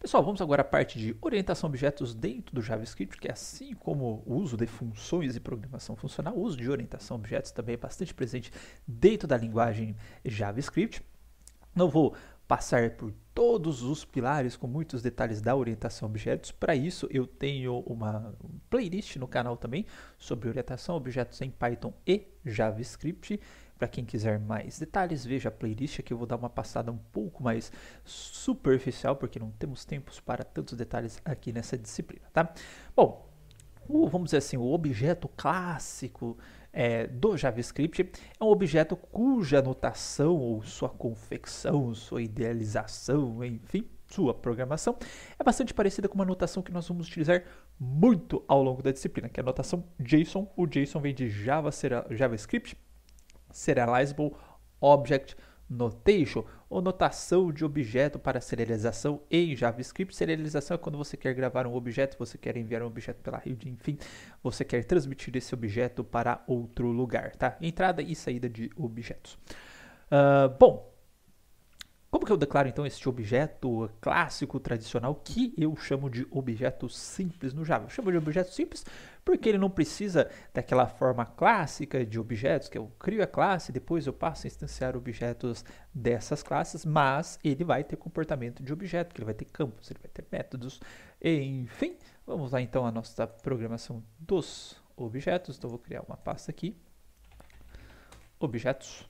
Pessoal, vamos agora à parte de orientação a objetos dentro do JavaScript, que assim como o uso de funções e programação funcional, o uso de orientação a objetos também é bastante presente dentro da linguagem JavaScript. Não vou passar por todos os pilares com muitos detalhes da orientação a objetos. Para isso, eu tenho uma playlist no canal também sobre orientação a objetos em Python e JavaScript. Para quem quiser mais detalhes, veja a playlist. Aqui eu vou dar uma passada um pouco mais superficial, porque não temos tempos para tantos detalhes aqui nessa disciplina, tá? Bom, vamos dizer assim, o objeto clássico do JavaScript é um objeto cuja notação ou sua confecção, sua idealização, enfim, sua programação é bastante parecida com uma notação que nós vamos utilizar muito ao longo da disciplina, que é a notação JSON. O JSON vem de JavaScript Serializable Object Notation, ou notação de objeto para serialização em JavaScript. Serialização é quando você quer gravar um objeto, você quer enviar um objeto pela rede, enfim, você quer transmitir esse objeto para outro lugar, tá? Entrada e saída de objetos. Bom, como que eu declaro então este objeto clássico, tradicional, que eu chamo de objeto simples no Java? Eu chamo de objeto simples porque ele não precisa daquela forma clássica de objetos, que eu crio a classe, depois eu passo a instanciar objetos dessas classes, mas ele vai ter comportamento de objeto, que ele vai ter campos, ele vai ter métodos, enfim. Vamos lá então à nossa programação dos objetos. Então eu vou criar uma pasta aqui, objetos.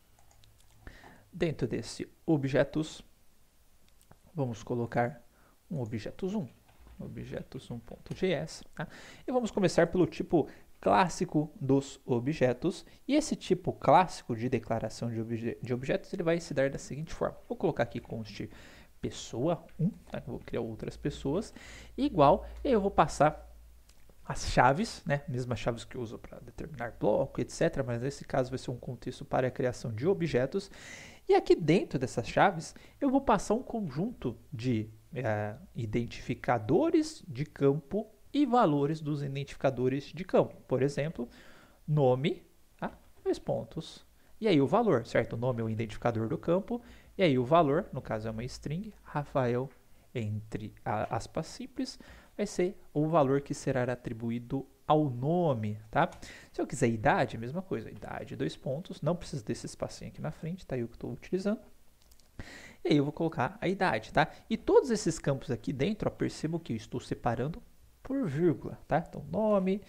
Dentro desse objetos, vamos colocar um objetos1, objetos1.js, tá? E vamos começar pelo tipo clássico dos objetos. E esse tipo clássico de declaração de objetos, ele vai se dar da seguinte forma. Vou colocar aqui const pessoa1, tá? Eu vou criar outras pessoas, igual, e aí eu vou passar as chaves, né? Mesmas chaves que eu uso para determinar bloco, etc. Mas nesse caso vai ser um contexto para a criação de objetos. E aqui dentro dessas chaves, eu vou passar um conjunto de identificadores de campo e valores dos identificadores de campo. Por exemplo, nome, tá? 2 pontos. E aí o valor, certo? O nome é o identificador do campo. E aí o valor, no caso é uma string, Rafael, entre aspas simples, vai ser o valor que será atribuído ao nome, tá? Se eu quiser idade, a mesma coisa, idade, 2 pontos, não precisa desse espacinho aqui na frente, tá aí o que eu estou utilizando. E aí eu vou colocar a idade, tá? E todos esses campos aqui dentro, ó, percebo que eu estou separando por vírgula, tá? Então, nome,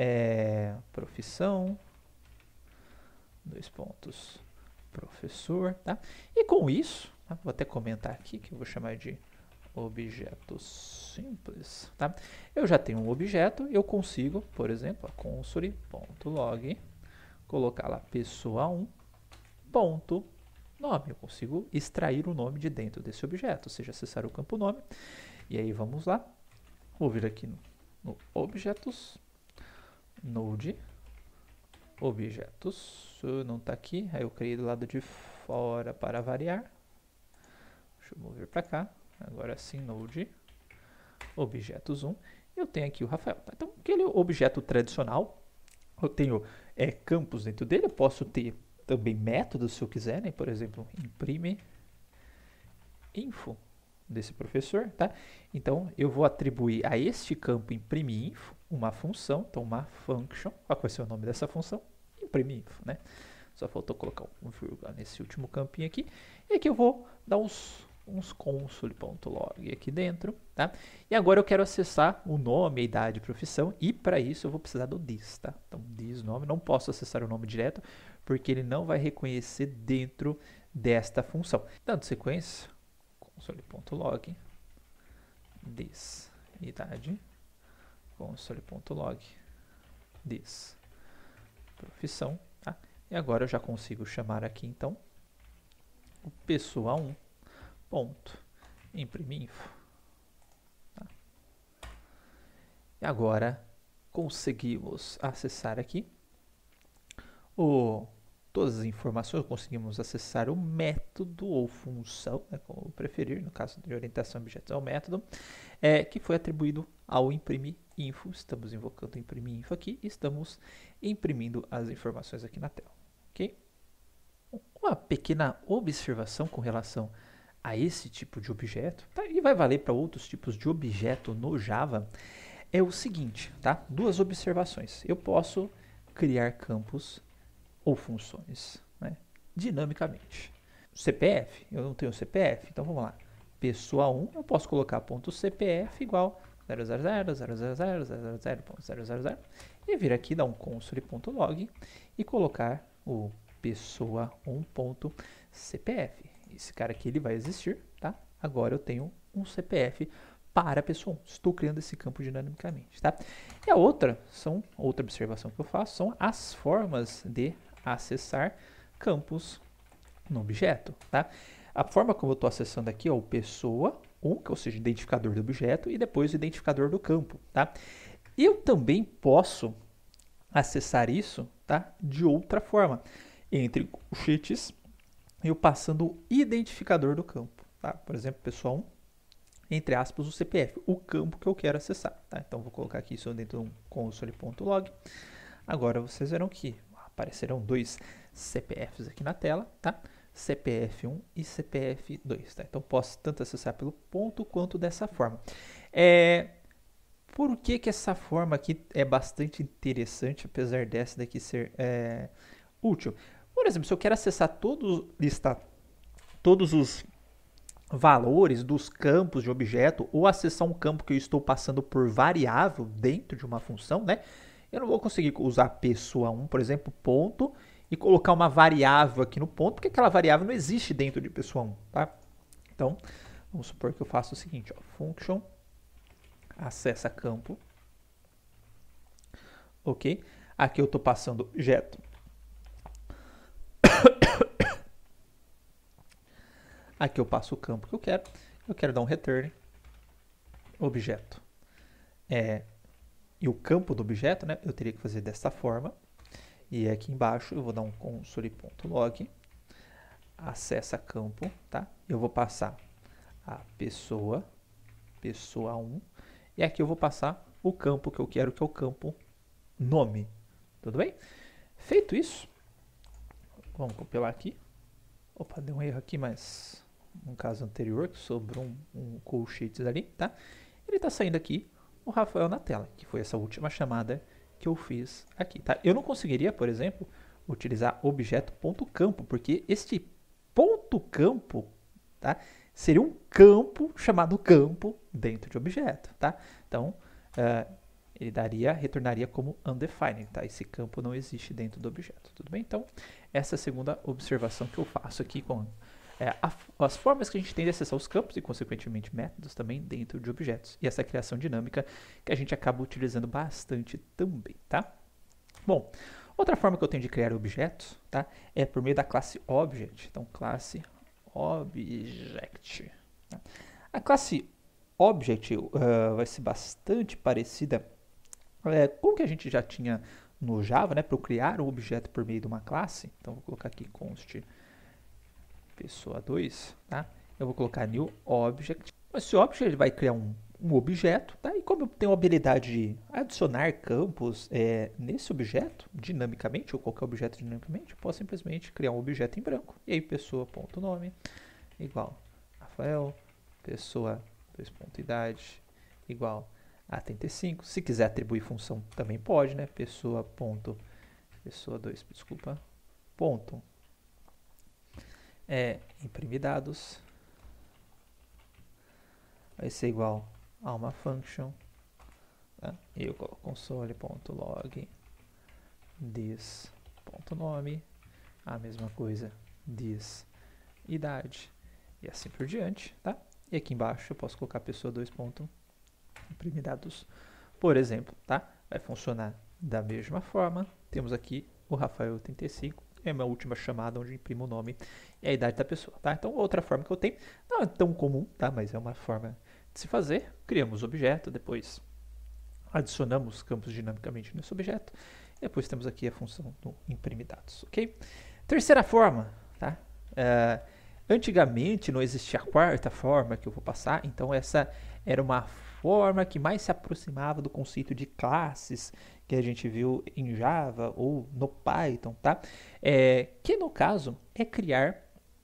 profissão, 2 pontos, professor, tá? E com isso, tá? Vou até comentar aqui que eu vou chamar de objetos simples, tá? Eu já tenho um objeto, eu consigo, por exemplo, console.log, colocar lá pessoa1, ponto, nome. Eu consigo extrair o nome de dentro desse objeto, ou seja, acessar o campo nome. E aí vamos lá, vou vir aqui no objetos, node, objetos, não está aqui, aí eu criei do lado de fora para variar. Deixa eu mover para cá. Agora sim, node, objetos1, eu tenho aqui o Rafael. Tá? Então, aquele objeto tradicional, eu tenho campos dentro dele, eu posso ter também métodos se eu quiser, né? Por exemplo, imprime info desse professor, tá? Então, eu vou atribuir a este campo imprime info uma função, então uma function. Qual vai ser o nome dessa função? Imprime info, né? Só faltou colocar um vírgula nesse último campinho aqui. E aqui eu vou dar uns console.log aqui dentro, tá? E agora eu quero acessar o nome, a idade, a profissão, e para isso eu vou precisar do this, tá? Então, this nome, não posso acessar o nome direto, porque ele não vai reconhecer dentro desta função. Dando sequência, console.log, this, idade, console.log, this, profissão, tá? E agora eu já consigo chamar aqui, então, o pessoa1, ponto, imprimir info. Tá? E agora conseguimos acessar aqui todas as informações, conseguimos acessar o método ou função, né, como preferir, no caso de orientação a objetos é o método, que foi atribuído ao imprimir info. Estamos invocando o imprimir info aqui e estamos imprimindo as informações aqui na tela. Ok? Uma pequena observação com relação a esse tipo de objeto, tá? E vai valer para outros tipos de objeto no Java, é o seguinte, tá? Duas observações. Eu posso criar campos ou funções, né, dinamicamente. CPF, eu não tenho CPF, então vamos lá. Pessoa 1, eu posso colocar ponto .cpf igual 000.000.000 e vir aqui, dar um console.log e colocar o pessoa 1.cpf. Esse cara aqui ele vai existir, tá? Agora eu tenho um CPF para a pessoa 1. Estou criando esse campo dinamicamente, tá? E a outra observação que eu faço são as formas de acessar campos no objeto, tá? A forma como eu estou acessando aqui é o pessoa 1, que ou seja, identificador do objeto, e depois o identificador do campo, tá? Eu também posso acessar isso, tá, de outra forma, entre colchetes, eu passando o identificador do campo, tá? Por exemplo, pessoa 1, entre aspas, o CPF, o campo que eu quero acessar, tá? Então, vou colocar aqui isso dentro de um console.log. Agora, vocês verão que aparecerão dois CPFs aqui na tela, tá? CPF1 e CPF2, tá? Então, posso tanto acessar pelo ponto quanto dessa forma. Por que que essa forma aqui é bastante interessante, apesar dessa daqui ser útil? Por exemplo, se eu quero acessar listar todos os valores dos campos de objeto ou acessar um campo que eu estou passando por variável dentro de uma função, né? Eu não vou conseguir usar pessoa 1, por exemplo, ponto, e colocar uma variável aqui no ponto, porque aquela variável não existe dentro de pessoa 1, tá? Então, vamos supor que eu faço o seguinte, ó, function acessa campo, ok? Aqui eu estou passando objeto. Aqui eu passo o campo que eu quero dar um return objeto. E o campo do objeto, né, eu teria que fazer dessa forma. E aqui embaixo eu vou dar um console.log, acessa campo, tá? Eu vou passar a pessoa 1, e aqui eu vou passar o campo que eu quero, que é o campo nome. Tudo bem? Feito isso, vamos compilar aqui. Opa, deu um erro aqui, mas no caso anterior, que sobrou um colchetes ali, tá? Ele está saindo aqui o Rafael na tela, que foi essa última chamada que eu fiz aqui, tá? Eu não conseguiria, por exemplo, utilizar objeto.campo, porque este ponto campo, tá, seria um campo chamado campo dentro de objeto, tá? Então, ele retornaria como undefined, tá? Esse campo não existe dentro do objeto, tudo bem? Então, essa é a segunda observação que eu faço aqui com as formas que a gente tem de acessar os campos e, consequentemente, métodos também dentro de objetos. E essa criação dinâmica que a gente acaba utilizando bastante também, tá? Bom, outra forma que eu tenho de criar objetos, tá, é por meio da classe Object. Então, classe Object. Tá? A classe Object vai ser bastante parecida com o que a gente já tinha no Java, né, para eu criar um objeto por meio de uma classe. Então, vou colocar aqui const pessoa 2, tá? Eu vou colocar new object. Esse object ele vai criar um objeto, tá? E como eu tenho a habilidade de adicionar campos nesse objeto dinamicamente, ou qualquer objeto dinamicamente, eu posso simplesmente criar um objeto em branco. E aí pessoa.nome igual Rafael, pessoa 2.idade igual a 35. Se quiser atribuir função também pode, né? Pessoa 2, desculpa, ponto imprimir dados vai ser igual a uma function, tá? E eu coloco console.log this.nome, a mesma coisa this idade e assim por diante, tá? E aqui embaixo eu posso colocar pessoa 2. Imprimir dados, por exemplo, tá? Vai funcionar da mesma forma. Temos aqui o Rafael 35, é a minha última chamada onde imprimo o nome e a idade da pessoa, tá? Então, outra forma que eu tenho, não é tão comum, tá? Mas é uma forma de se fazer. Criamos o objeto, depois adicionamos campos dinamicamente nesse objeto, e depois temos aqui a função do imprimir dados, ok? Terceira forma, tá? Antigamente não existia a quarta forma que eu vou passar, então essa era uma forma que mais se aproximava do conceito de classes que a gente viu em Java ou no Python, tá? Que no caso é criar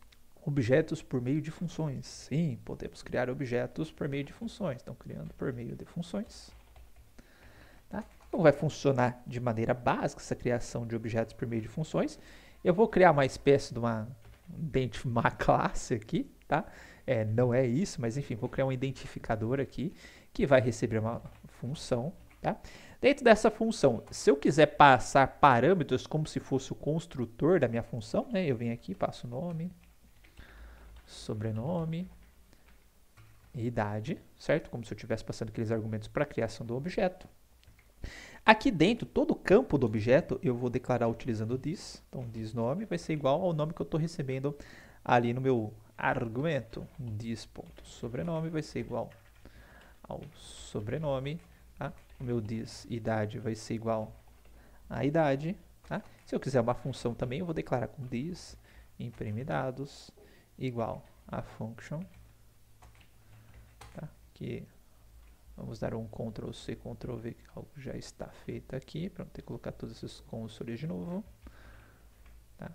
Objetos por meio de funções. Sim, podemos criar objetos por meio de funções. Então, criando por meio de funções. Tá? Como vai funcionar de maneira básica essa criação de objetos por meio de funções? Eu vou criar uma espécie de uma classe aqui, tá? Não é isso, mas enfim, vou criar um identificador aqui que vai receber uma função, tá? Dentro dessa função, se eu quiser passar parâmetros como se fosse o construtor da minha função, né? Eu venho aqui, passo nome, sobrenome e idade, certo? Como se eu estivesse passando aqueles argumentos para a criação do objeto. Aqui dentro, todo o campo do objeto, eu vou declarar utilizando this. Então, this nome vai ser igual ao nome que eu estou recebendo ali no meu argumento. This.sobrenome vai ser igual ao sobrenome. Tá? O meu this idade vai ser igual à idade. Tá? Se eu quiser uma função também, eu vou declarar com this imprime dados igual a function, tá? Que vamos dar um Ctrl+C, Ctrl+V, que algo já está feito aqui, para não ter que colocar todos esses consoles de novo. Tá?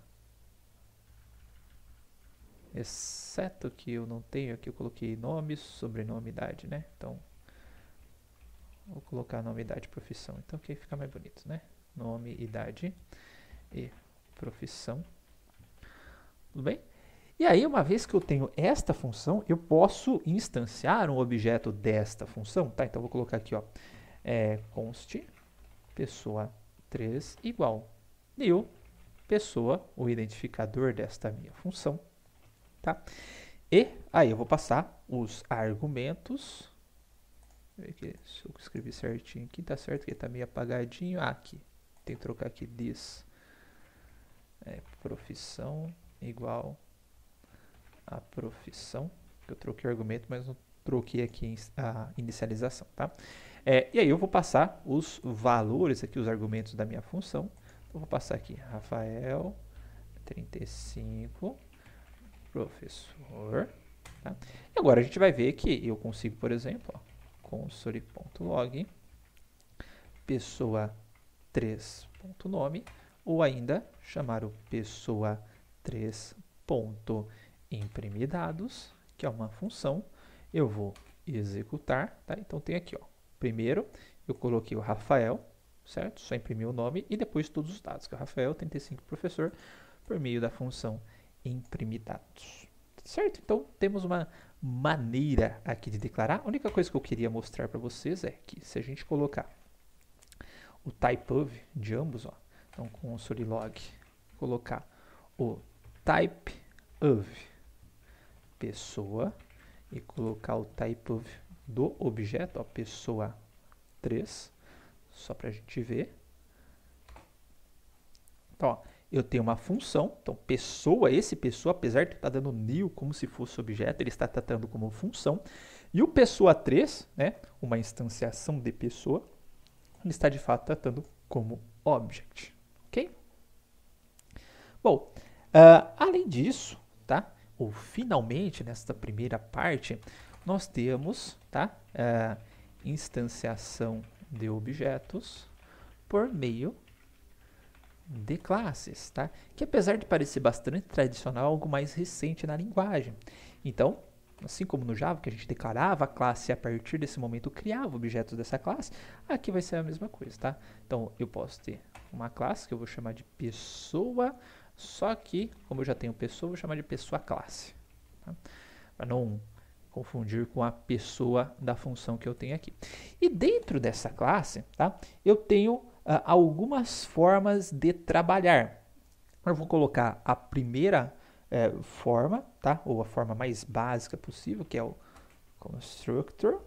Exceto que eu não tenho aqui, eu coloquei nome, sobrenome, idade, né? Então, vou colocar nome, idade, profissão. Então, aqui fica mais bonito, né? Nome, idade e profissão. Tudo bem? E aí, uma vez que eu tenho esta função, eu posso instanciar um objeto desta função. Tá? Então, eu vou colocar aqui, ó, const pessoa 3 igual new pessoa, o identificador desta minha função. Tá? E aí, eu vou passar os argumentos. Deixa eu ver se eu escrevi certinho aqui. Tá certo que está meio apagadinho. Aqui. Tem que trocar aqui this profissão igual a profissão, que eu troquei o argumento, mas não troquei aqui a inicialização, tá? E aí eu vou passar os valores aqui, os argumentos da minha função. Eu vou passar aqui, Rafael, 35, professor, tá? E agora a gente vai ver que eu consigo, por exemplo, ó, console.log, pessoa 3.nome, ou ainda chamar o pessoa 3.imprimir dados, que é uma função, eu vou executar, tá? Então tem aqui, ó, primeiro eu coloquei o Rafael, certo? Só imprimi o nome e depois todos os dados, que é o Rafael, 35, professor, por meio da função imprimir dados, certo? Então temos uma maneira aqui de declarar. A única coisa que eu queria mostrar para vocês é que se a gente colocar o type of de ambos, ó, então console.log, colocar o type of pessoa e colocar o type of do objeto, ó, pessoa 3, só para a gente ver. Então, ó, eu tenho uma função, então pessoa, esse pessoa, apesar de estar dando new como se fosse objeto, ele está tratando como função. E o pessoa 3, né, uma instanciação de pessoa, ele está de fato tratando como object, ok? Bom, além disso, tá? Ou finalmente, nesta primeira parte, nós temos, tá? Instanciação de objetos por meio de classes, tá? Que apesar de parecer bastante tradicional, é algo mais recente na linguagem. Então, assim como no Java, que a gente declarava a classe e a partir desse momento criava objetos dessa classe, aqui vai ser a mesma coisa, tá? Então, eu posso ter uma classe que eu vou chamar de pessoa, só que, como eu já tenho pessoa, eu vou chamar de pessoa classe, tá? Para não confundir com a pessoa da função que eu tenho aqui. E dentro dessa classe, tá? Eu tenho algumas formas de trabalhar. Eu vou colocar a primeira forma, tá? Ou a forma mais básica possível, que é o constructor.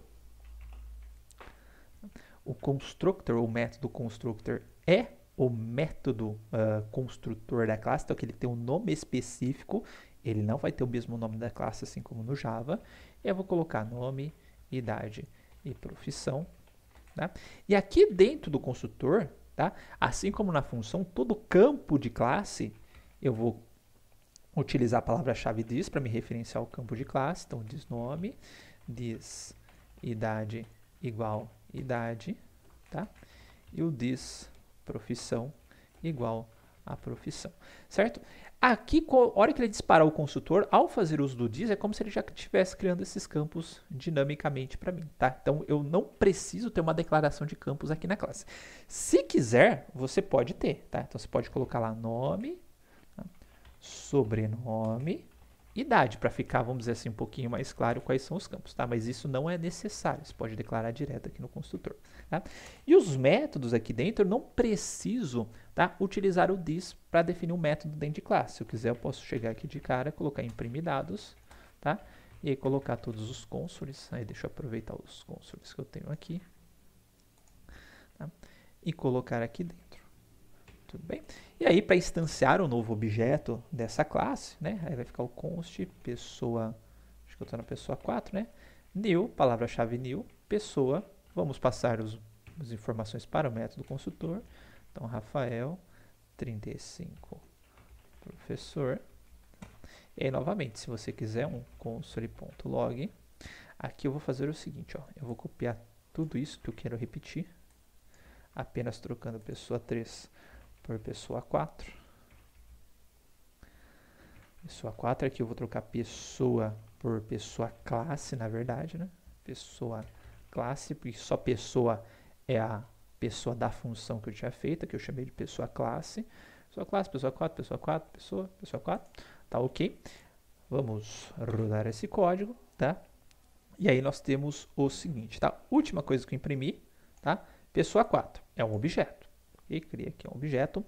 O constructor, o método constructor, é o método construtor da classe, então que ele tem um nome específico, ele não vai ter o mesmo nome da classe, assim como no Java. Eu vou colocar nome, idade e profissão. Tá? E aqui dentro do construtor, tá? Assim como na função, todo campo de classe, eu vou utilizar a palavra-chave this para me referenciar ao campo de classe. Então, this nome, this idade igual idade, tá? E o this profissão igual a profissão, certo? Aqui, a hora que ele disparar o construtor, ao fazer uso do this, é como se ele já estivesse criando esses campos dinamicamente para mim, tá? Então, eu não preciso ter uma declaração de campos aqui na classe. Se quiser, você pode ter, tá? Então, você pode colocar lá nome, tá? Sobrenome, idade, para ficar, vamos dizer assim, um pouquinho mais claro quais são os campos, tá? Mas isso não é necessário, você pode declarar direto aqui no construtor, tá? E os métodos aqui dentro, eu não preciso, tá, utilizar o this para definir um método dentro de classe. Se eu quiser, eu posso chegar aqui de cara, colocar imprimir dados, tá? E aí colocar todos os consoles, aí deixa eu aproveitar os consoles que eu tenho aqui, tá? E colocar aqui dentro. Tudo bem? E aí, para instanciar um novo objeto dessa classe, né? Aí vai ficar o const pessoa, acho que eu estou na pessoa 4, né? New, palavra-chave new, pessoa, vamos passar as informações para o método construtor. Então, Rafael, 35, professor. E aí, novamente, se você quiser um console.log, aqui eu vou fazer o seguinte, ó, eu vou copiar tudo isso que eu quero repetir, apenas trocando pessoa 3 por pessoa 4. Pessoa 4 aqui eu vou trocar pessoa por pessoa classe, na verdade, né? Pessoa classe, porque só pessoa é a pessoa da função que eu tinha feito, que eu chamei de pessoa classe. Pessoa classe, pessoa 4, pessoa 4, pessoa 4. Tá ok? Vamos rodar esse código, tá? E aí nós temos o seguinte, tá? Última coisa que eu imprimi, tá? Pessoa 4 é um objeto. E criei aqui um objeto.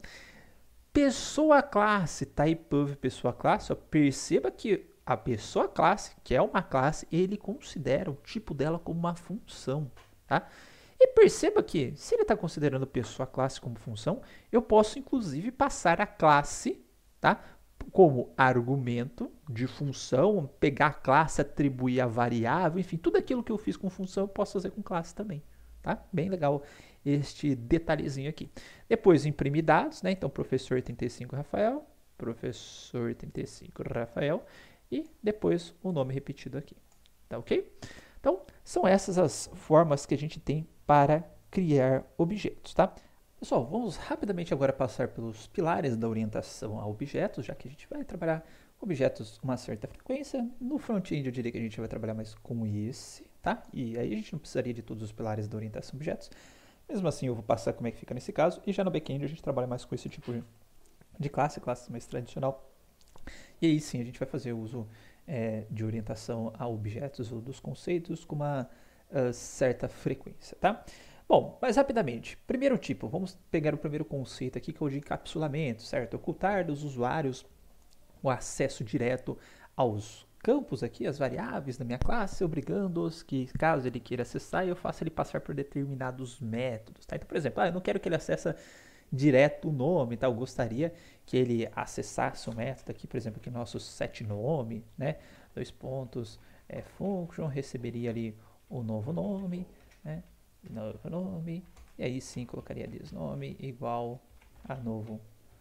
Pessoa classe, typeof pessoa classe, ó, perceba que a pessoa classe, que é uma classe, ele considera o tipo dela como uma função, tá? E perceba que, se ele está considerando pessoa classe como função, eu posso inclusive passar a classe, tá, como argumento de função, pegar a classe, atribuir a variável, enfim, tudo aquilo que eu fiz com função eu posso fazer com classe também, tá? Bem legal este detalhezinho aqui. Depois imprimir dados, né? Então, professor 85 Rafael, professor 85 Rafael, e depois o nome repetido aqui, tá ok? Então, são essas as formas que a gente tem para criar objetos, tá? Pessoal, vamos rapidamente agora passar pelos pilares da orientação a objetos, já que a gente vai trabalhar objetos com uma certa frequência. No front-end eu diria que a gente vai trabalhar mais com esse, tá? E aí a gente não precisaria de todos os pilares da orientação a objetos. Mesmo assim, eu vou passar como é que fica nesse caso. E já no back-end a gente trabalha mais com esse tipo de classe mais tradicional. E aí sim, a gente vai fazer uso de orientação a objetos ou dos conceitos com uma certa frequência, tá? Bom, mas rapidamente. Primeiro tipo, vamos pegar o primeiro conceito aqui, que é o de encapsulamento, certo? Ocultar dos usuários o acesso direto aos campos aqui, as variáveis da minha classe, obrigando-os que, caso ele queira acessar, eu faça ele passar por determinados métodos, tá? Então, por exemplo, eu não quero que ele acesse direto o nome, tá? Eu gostaria que ele acessasse o método aqui, por exemplo, aqui nosso setNome, né? Dois pontos, function, receberia ali o novo nome, né? Novo nome, e aí sim colocaria thisNome igual a novo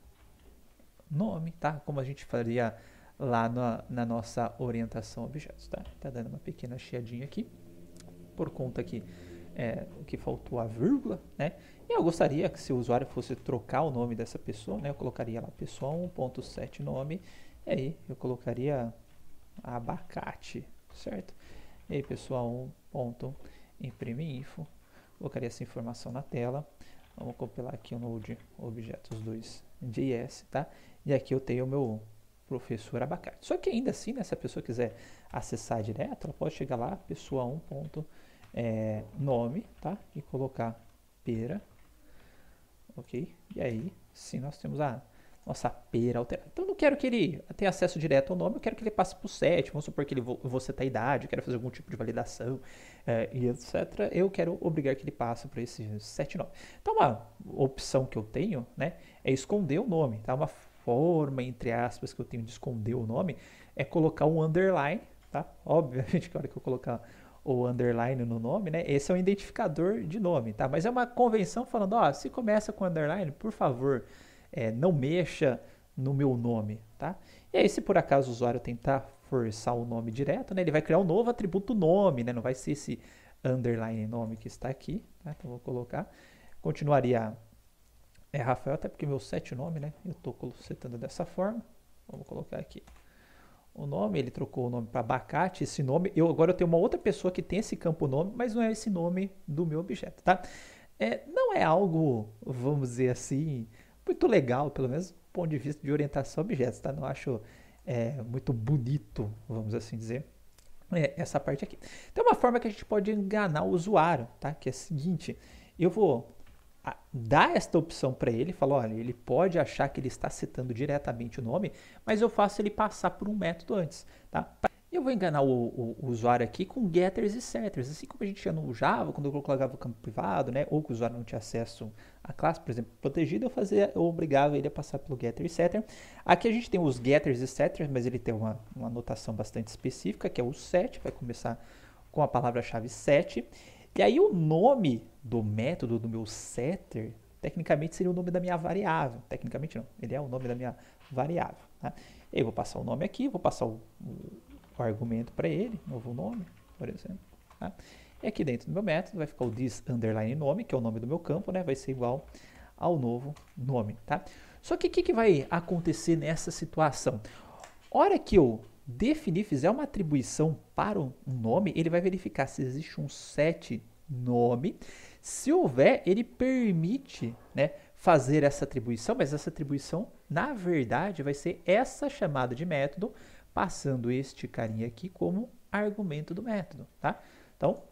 nome, tá? Como a gente faria lá na nossa orientação a objetos, tá? Tá dando uma pequena chiadinha aqui, por conta que que faltou a vírgula, né? E eu gostaria que se o usuário fosse trocar o nome dessa pessoa, né? Eu colocaria lá pessoa 1.setNome, e aí eu colocaria abacate, certo? E aí pessoa 1.imprimeinfo, colocaria essa informação na tela. Vamos compilar aqui o Node objetos2.js, tá? E aqui eu tenho o meu professor abacate. Só que ainda assim, né, se a pessoa quiser acessar direto, ela pode chegar lá, pessoa 1.nome, tá? E colocar pera, ok? E aí, sim, nós temos a nossa pera alterada. Então, eu não quero que ele tenha acesso direto ao nome, eu quero que ele passe para o set, vamos supor que ele vou setar a idade, eu quero fazer algum tipo de validação, e etc. Eu quero obrigar que ele passe para esse setNome. Então, uma opção que eu tenho, né, é esconder o nome, tá? Uma forma, entre aspas, que eu tenho de esconder o nome é colocar um underline, tá? Obviamente que a hora que eu colocar o underline no nome, né? Esse é um identificador de nome, tá? Mas é uma convenção falando, ó, se começa com underline, por favor, não mexa no meu nome, tá? E aí, se por acaso o usuário tentar forçar o nome direto, né? Ele vai criar um novo atributo nome, né? Não vai ser esse underline nome que está aqui, tá? Então, vou colocar. Continuaria Rafael, até porque meu setNome, né? Eu estou setando dessa forma, Vamos colocar aqui o nome, ele trocou o nome para abacate, esse nome, agora eu tenho uma outra pessoa que tem esse campo nome, mas não é esse nome do meu objeto, tá? Não é algo, vamos dizer assim, muito legal, pelo menos do ponto de vista de orientação a objetos, tá? Não acho muito bonito, vamos assim dizer, essa parte aqui. Tem uma forma que a gente pode enganar o usuário, tá? Que é a seguinte, eu vou dar esta opção para ele, falar, olha, ele pode achar que ele está citando diretamente o nome, mas eu faço ele passar por um método antes, tá? Eu vou enganar o usuário aqui com getters e setters, assim como a gente tinha no Java, quando eu colocava o campo privado, né, ou que o usuário não tinha acesso à classe, por exemplo, protegida, eu obrigava ele a passar pelo getter e setter. Aqui a gente tem os getters e setters, mas ele tem uma notação bastante específica, que é o set, vai começar com a palavra-chave set. E aí o nome do método do meu setter, tecnicamente seria o nome da minha variável. Tecnicamente não, ele é o nome da minha variável. Tá? Eu vou passar o nome aqui, vou passar o argumento para ele, novo nome, por exemplo. Tá? E aqui dentro do meu método vai ficar o this underline nome, que é o nome do meu campo, né? Vai ser igual ao novo nome. Tá? Só que o que vai acontecer nessa situação? Hora que eu fizer uma atribuição para um nome, ele vai verificar se existe um set nome. Se houver, ele permite, né, fazer essa atribuição, mas essa atribuição, na verdade, vai ser essa chamada de método, passando este carinha aqui como argumento do método, tá? Então,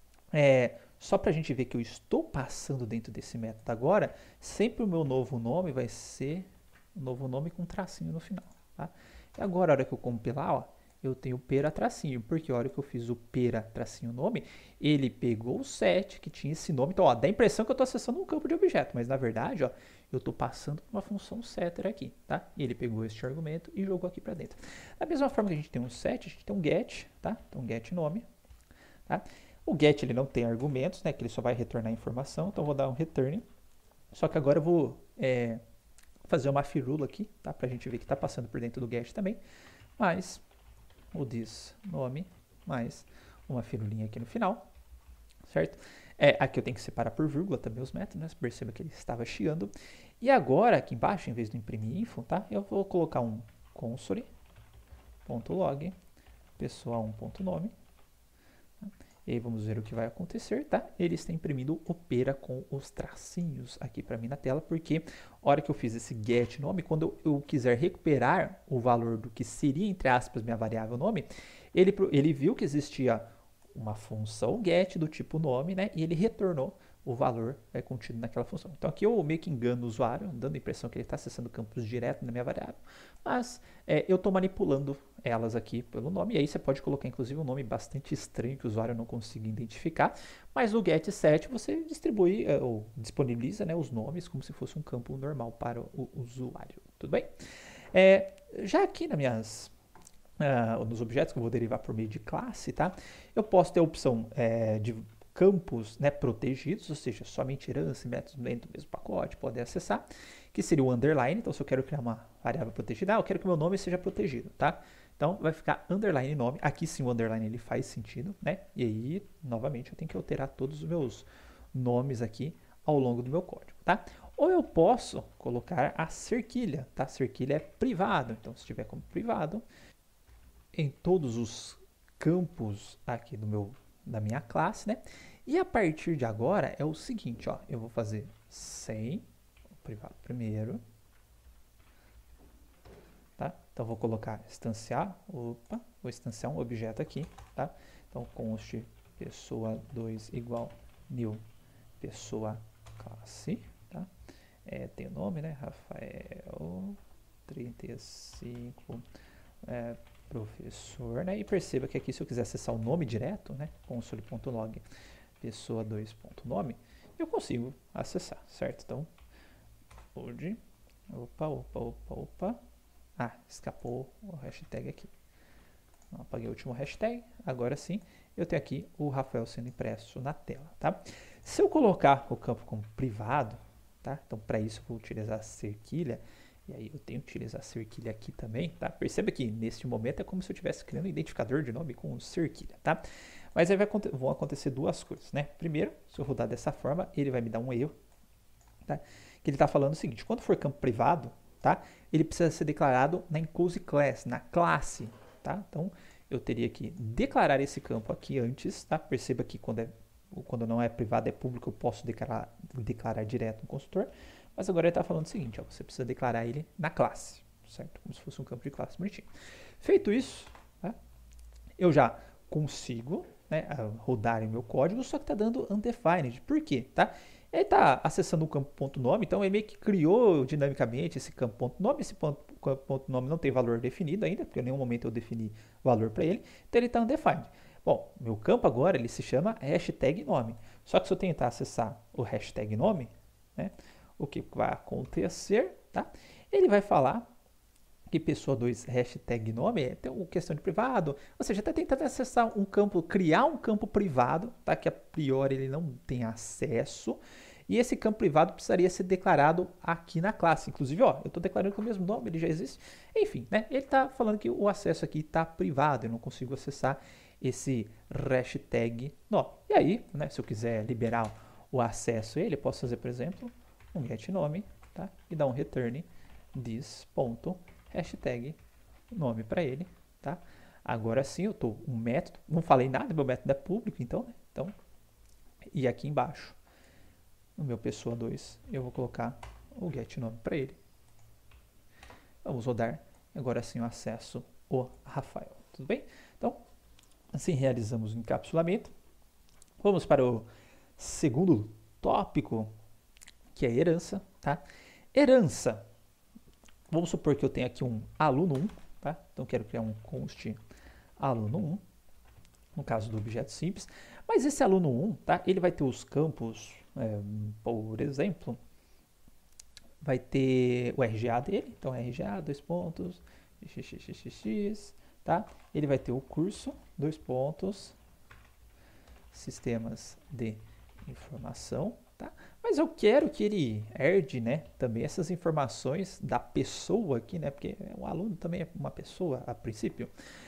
só para a gente ver que eu estou passando dentro desse método agora, sempre o meu novo nome vai ser um novo nome com tracinho no final, tá? E agora, a hora que eu compilar, ó, eu tenho pera tracinho, porque a hora que eu fiz o pera tracinho nome, ele pegou o set que tinha esse nome. Então, ó, dá a impressão que eu estou acessando um campo de objeto, mas na verdade, ó, eu estou passando uma função setter aqui, tá? E ele pegou este argumento e jogou aqui para dentro. Da mesma forma que a gente tem um set, a gente tem um get, tá? Então, get nome, tá? O get, ele não tem argumentos, né? Que ele só vai retornar informação, então eu vou dar um return. Só que agora eu vou fazer uma firula aqui, tá? Pra gente ver que está passando por dentro do get também, mais o this nome, mais uma firulinha aqui no final, certo? Aqui eu tenho que separar por vírgula também os métodos, né? Você perceba que ele estava chiando. E agora, aqui embaixo, em vez de imprimir info, tá? Eu vou colocar um console.log, pessoa1.nome. E aí vamos ver o que vai acontecer, tá? Ele está imprimindo opera com os tracinhos aqui para mim na tela, porque a hora que eu fiz esse get nome, quando eu quiser recuperar o valor do que seria, entre aspas, minha variável nome, ele viu que existia uma função get do tipo nome, né? E ele retornou o valor contido naquela função. Então aqui eu meio que engano o usuário, dando a impressão que ele está acessando campos direto na minha variável, mas eu estou manipulando elas aqui pelo nome, e aí você pode colocar inclusive um nome bastante estranho que o usuário não consiga identificar, mas no getSet você distribui ou disponibiliza, né, os nomes como se fosse um campo normal para o usuário, tudo bem? Já aqui nos objetos que eu vou derivar por meio de classe, tá? Eu posso ter a opção de campos, né, protegidos, ou seja, somente herança e métodos dentro do mesmo pacote podem acessar, que seria o underline. Então, se eu quero criar uma variável protegida, eu quero que o meu nome seja protegido, tá? Então, vai ficar underline nome. Aqui sim o underline ele faz sentido, né? E aí, novamente, eu tenho que alterar todos os meus nomes aqui ao longo do meu código, tá? Ou eu posso colocar a cerquilha, tá? Cerquilha é privado, então se tiver como privado, em todos os campos aqui da minha classe, né? E a partir de agora é o seguinte, ó, eu vou fazer sem o privado primeiro, tá? Então vou colocar instanciar, vou instanciar um objeto aqui, tá? Então const pessoa2 igual new pessoa classe, tá? Tem o nome, né? Rafael 35 professor, né? E perceba que aqui se eu quiser acessar o nome direto, né? console.log pessoa2.nome, eu consigo acessar, certo? Então, hoje, opa, escapou o hashtag aqui. Não, apaguei o último hashtag, agora sim, eu tenho aqui o Rafael sendo impresso na tela, tá? Se eu colocar o campo como privado, tá? Então, para isso eu vou utilizar a cerquilha. E aí eu tenho que utilizar a cerquilha aqui também, tá? Perceba que neste momento é como se eu estivesse criando um identificador de nome com cerquilha, tá? Mas aí vão acontecer duas coisas, né? Primeiro, se eu rodar dessa forma, ele vai me dar um erro, tá? Que ele está falando o seguinte, quando for campo privado, tá? Ele precisa ser declarado na enclose class, na classe, tá? Então, eu teria que declarar esse campo aqui antes, tá? Perceba que quando não é privado, é público, eu posso declarar direto no construtor. Mas agora ele está falando o seguinte, ó, você precisa declarar ele na classe, certo? Como se fosse um campo de classe bonitinho. Feito isso, tá? Eu já consigo, né, rodar em meu código, só que está dando undefined. Por quê? Tá? Ele está acessando o campo .nome, então ele meio que criou dinamicamente esse campo .nome. Esse campo .nome não tem valor definido ainda, porque em nenhum momento eu defini valor para ele, então ele está undefined. Bom, meu campo agora ele se chama hashtag nome. Só que se eu tentar acessar o hashtag nome, né, o que vai acontecer? Tá? Ele vai falar que pessoa 2 hashtag nome tem uma questão de privado, ou seja, está tentando acessar um campo, criar um campo privado, tá? Que a priori ele não tem acesso, e esse campo privado precisaria ser declarado aqui na classe. Inclusive, ó, eu estou declarando com o mesmo nome, ele já existe. Enfim, né? Ele está falando que o acesso aqui está privado, eu não consigo acessar esse hashtag nome. E aí, né, se eu quiser liberar o acesso a ele, eu posso fazer, por exemplo, um getNome, tá? E dar um return this.hashtag nome para ele, tá? Agora sim, eu estou um método, não falei nada, meu método é público, então, né? Então, e aqui embaixo, no meu pessoa 2, eu vou colocar o getNome para ele. Vamos rodar, agora sim eu acesso o Rafael, tudo bem? Então, assim realizamos o encapsulamento. Vamos para o segundo tópico, que é herança, tá? Herança. Vamos supor que eu tenho aqui um aluno 1, tá? Então quero criar um const aluno 1, no caso do objeto simples. Mas esse aluno 1, tá? Ele vai ter os campos, por exemplo, vai ter o RGA dele, então RGA, dois pontos, xxxx, tá? Ele vai ter o curso, dois pontos, sistemas de informação, tá? Mas eu quero que ele herde, né, também essas informações da pessoa aqui, né, porque o aluno também é uma pessoa a princípio.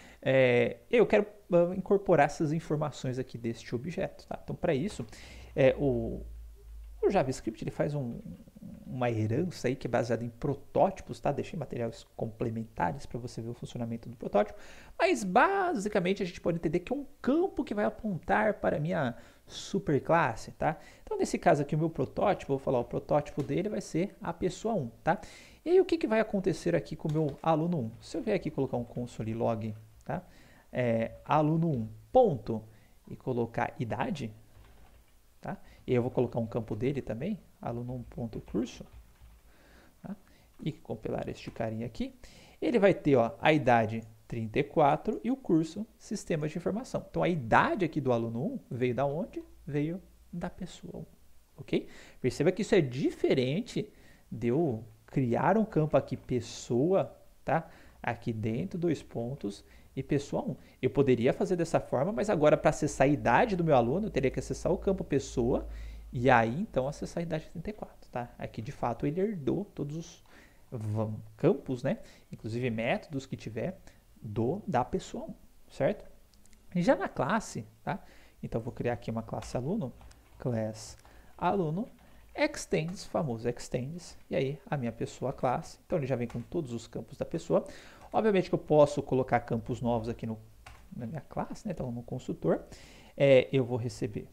Eu quero incorporar essas informações aqui deste objeto, tá? Então, para isso, o JavaScript ele faz uma herança aí que é baseada em protótipos, tá? Deixei materiais complementares para você ver o funcionamento do protótipo, mas basicamente a gente pode entender que é um campo que vai apontar para a minha superclasse, tá? Então nesse caso aqui o meu protótipo, vou falar, o protótipo dele vai ser a pessoa 1, tá? E aí o que vai acontecer aqui com o meu aluno 1? Se eu vier aqui colocar um console log, tá? Aluno 1 ponto e colocar idade, tá? E eu vou colocar um campo dele também, aluno1.curso, tá? E compilar este carinha aqui. Ele vai ter, ó, a idade 34 e o curso Sistemas de Informação. Então a idade aqui do aluno 1 veio da onde? Veio da pessoa 1, ok? Perceba que isso é diferente de eu criar um campo aqui pessoa, tá? Aqui dentro, dois pontos, e pessoa 1. Eu poderia fazer dessa forma, mas agora para acessar a idade do meu aluno, eu teria que acessar o campo pessoa e aí então acessar a idade 34, tá? Aqui de fato ele herdou todos os campos, né? Inclusive métodos que tiver da pessoa 1, certo? E já na classe, tá? Então eu vou criar aqui uma classe aluno, class aluno, extends, famoso extends, e aí a minha pessoa classe. Então ele já vem com todos os campos da pessoa. Obviamente que eu posso colocar campos novos aqui na minha classe, né? Então no construtor, eu vou receber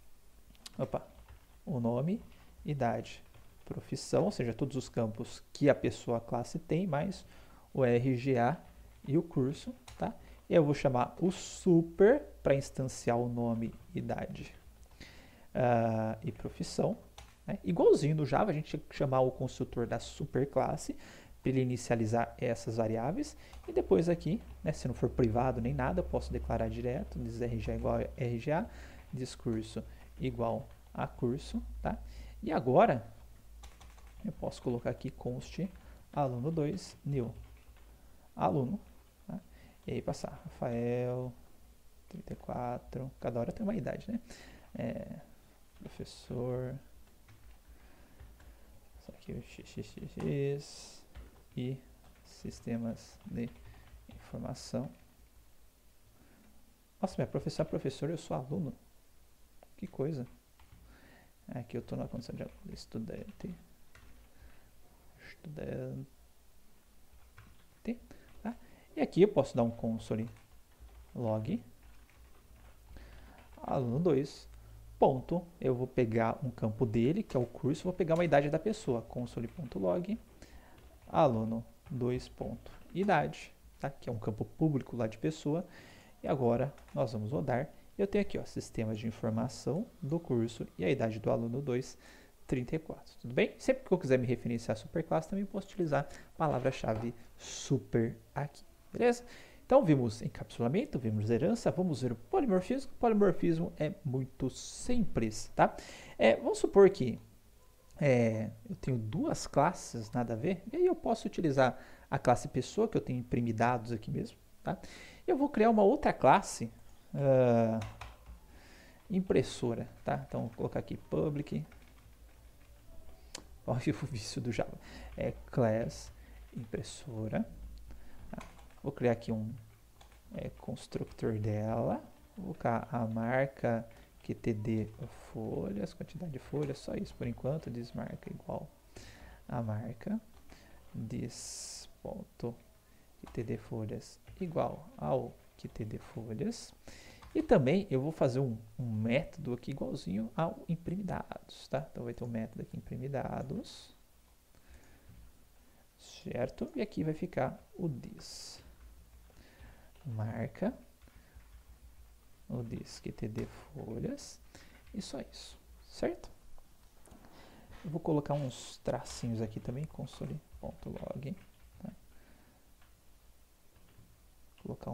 o nome, idade, profissão, ou seja, todos os campos que a pessoa classe tem, mais o RGA e o curso, tá? E eu vou chamar o super para instanciar o nome, idade e profissão, né? Igualzinho no Java, a gente chamar o construtor da superclasse para ele inicializar essas variáveis. E depois aqui, né, se não for privado nem nada, eu posso declarar direto, diz RGA igual a RGA, discurso igual a curso, tá? E agora, eu posso colocar aqui const aluno 2 new aluno, tá? E aí passar Rafael 34, cada hora tem uma idade, né? Professor, isso aqui o xxx e sistemas de informação. Nossa, minha professora é professor, eu sou aluno. Que coisa. Aqui eu estou na condição de estudante. T, tá? E aqui eu posso dar um console log aluno 2 ponto, eu vou pegar um campo dele, que é o curso, vou pegar uma idade da pessoa, console.log aluno 2 ponto idade, tá? Que é um campo público lá de pessoa. E agora nós vamos rodar. Eu tenho aqui, ó, sistemas de informação do curso e a idade do aluno 2, 34. Tudo bem? Sempre que eu quiser me referenciar a superclasse, também posso utilizar a palavra-chave super aqui. Beleza? Então, vimos encapsulamento, vimos herança, vamos ver o polimorfismo. O polimorfismo é muito simples, tá? Vamos supor que eu tenho duas classes, nada a ver, e aí eu posso utilizar a classe pessoa, que eu tenho imprimir dados aqui mesmo, tá? Eu vou criar uma outra classe, impressora, tá? Então, vou colocar aqui public, olha o vício do Java, class impressora, tá? Vou criar aqui um constructor dela, vou colocar a marca QTD folhas, quantidade de folhas, só isso por enquanto, desmarca igual a marca, QTD folhas igual ao QTD folhas. E também eu vou fazer um método aqui igualzinho ao imprimir dados, tá? Então vai ter um método aqui imprimir dados, certo? E aqui vai ficar o this marca, o this QTD folhas, e só isso, certo? Eu vou colocar uns tracinhos aqui também, console.log, tá? Colocar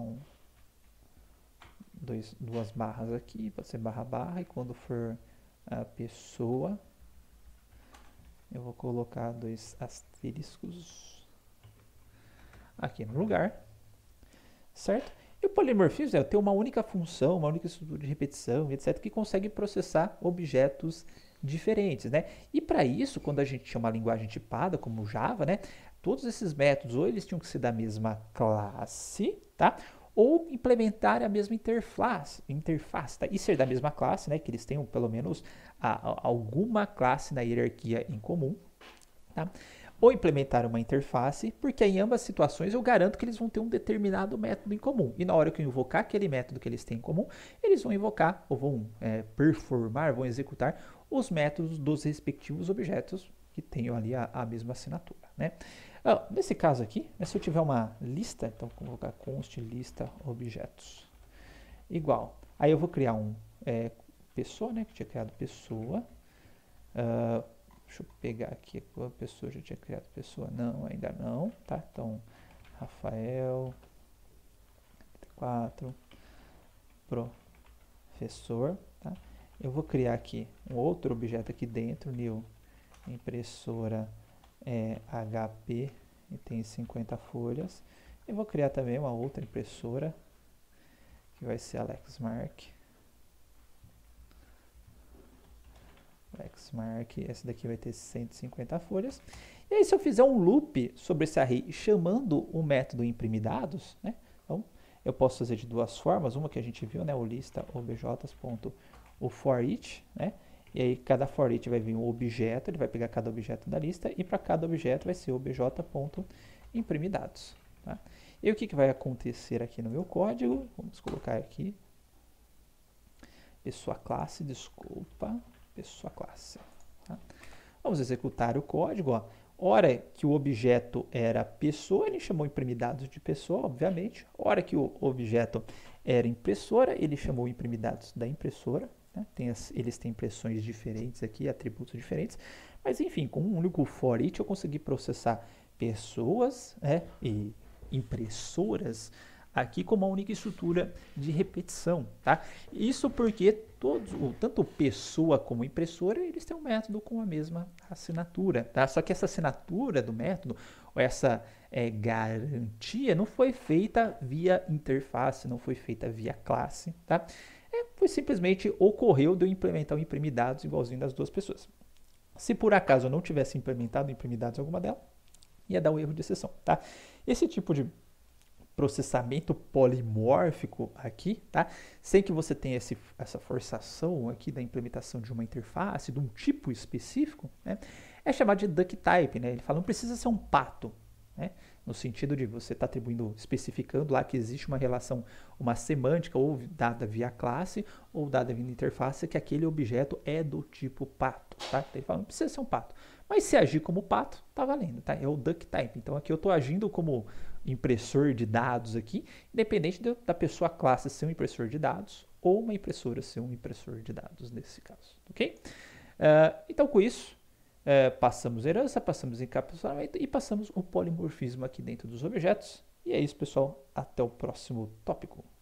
duas barras aqui, pode ser barra, e quando for a pessoa, eu vou colocar 2 asteriscos aqui no lugar, certo? E o polimorfismo é ter uma única função, uma única estrutura de repetição, etc., que consegue processar objetos diferentes, né? E para isso, quando a gente tinha uma linguagem tipada, como o Java, né? Todos esses métodos, ou eles tinham que ser da mesma classe, tá? Ou implementar a mesma interface, tá? E ser da mesma classe, né? Que eles tenham pelo menos alguma classe na hierarquia em comum, tá? Ou implementar uma interface, porque em ambas situações eu garanto que eles vão ter um determinado método em comum. E na hora que eu invocar aquele método que eles têm em comum, eles vão invocar, ou vão performar, vão executar os métodos dos respectivos objetos que tenham ali a mesma assinatura, né? Nesse caso aqui, se eu tiver uma lista, então vou colocar const lista objetos igual. Aí eu vou criar pessoa, né, que tinha criado pessoa. Deixa eu pegar aqui a pessoa, já tinha criado pessoa, não, ainda não, tá? Então, Rafael, 4, professor, tá? Eu vou criar aqui um outro objeto aqui dentro, new impressora HP, e tem 50 folhas. Eu vou criar também uma outra impressora, que vai ser AlexMark. Essa daqui vai ter 150 folhas. E aí, se eu fizer um loop sobre esse array chamando o método imprimir dados, né? Então, eu posso fazer de duas formas. Uma que a gente viu, né? O lista obj.forEach, né? E aí, cada for each vai vir um objeto, ele vai pegar cada objeto da lista, e para cada objeto vai ser obj.imprimir dados, tá? E o que vai acontecer aqui no meu código? Vamos colocar aqui pessoa classe, pessoa classe, tá? Vamos executar o código, ó. Hora que o objeto era pessoa, ele chamou imprimir dados de pessoa, obviamente. Hora que o objeto era impressora, ele chamou imprimir dados da impressora, né? Eles têm impressões diferentes aqui, atributos diferentes, mas enfim, com um único for each eu consegui processar pessoas e impressoras aqui com uma única estrutura de repetição, tá? Isso porque tanto pessoa como impressora, eles têm um método com a mesma assinatura, tá? Só que essa assinatura do método, ou essa garantia, não foi feita via interface, não foi feita via classe, tá? Foi simplesmente ocorreu de eu implementar o imprimir dados igualzinho das duas pessoas. Se por acaso eu não tivesse implementado o imprimir dados em alguma delas, ia dar um erro de exceção, tá? Esse tipo de processamento polimórfico aqui, tá? Sem que você tenha essa forçação aqui da implementação de uma interface, de um tipo específico, né? É chamado de duck type, né? Ele fala, não precisa ser um pato, né? No sentido de você está atribuindo, especificando lá que existe uma relação, uma semântica ou dada via classe ou dada via interface, que aquele objeto é do tipo pato, tá? Ele fala, não precisa ser um pato. Mas se agir como pato, tá valendo, tá? É o duck type. Então aqui eu estou agindo como impressor de dados aqui, independente da pessoa classe ser um impressor de dados ou uma impressora ser um impressor de dados nesse caso, ok? Então com isso, passamos herança, passamos encapsulamento e passamos o polimorfismo aqui dentro dos objetos. E é isso, pessoal. Até o próximo tópico.